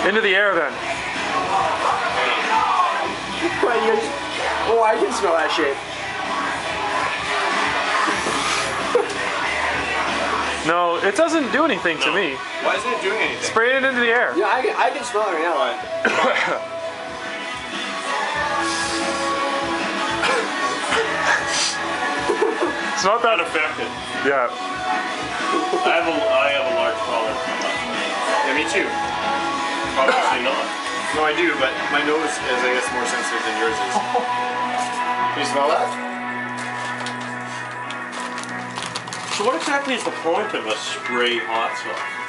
Into the air then. Oh, I can smell that shit. No, it doesn't do anything to me. Why isn't it doing anything? Spray it into the air. Yeah, I can smell it right now. It's not that affected. Yeah. I have a large tolerance for that. Yeah, me too. Obviously not. No, I do, but my nose is, I guess, more sensitive than yours is. Can you smell that? So what exactly is the point of a spray hot sauce?